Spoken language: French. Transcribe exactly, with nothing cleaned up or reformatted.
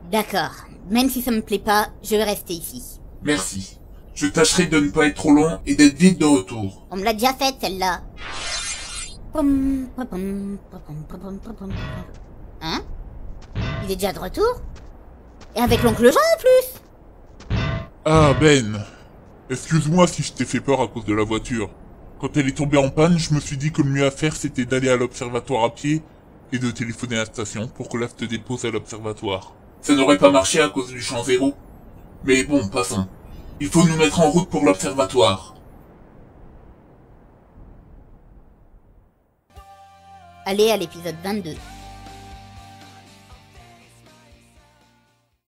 D'accord. Même si ça me plaît pas, je vais rester ici. Merci. Je tâcherai de ne pas être trop loin et d'être vite de retour. On me l'a déjà faite, celle-là. Hein? Il est déjà de retour? Et avec l'oncle Jean en plus? Ah Ben, excuse-moi si je t'ai fait peur à cause de la voiture. Quand elle est tombée en panne, je me suis dit que le mieux à faire c'était d'aller à l'observatoire à pied et de téléphoner à la station pour que l'A F te dépose à l'observatoire. Ça n'aurait pas marché à cause du champ zéro. Mais bon, passons. Il faut nous mettre en route pour l'observatoire. Allez à l'épisode vingt-deux.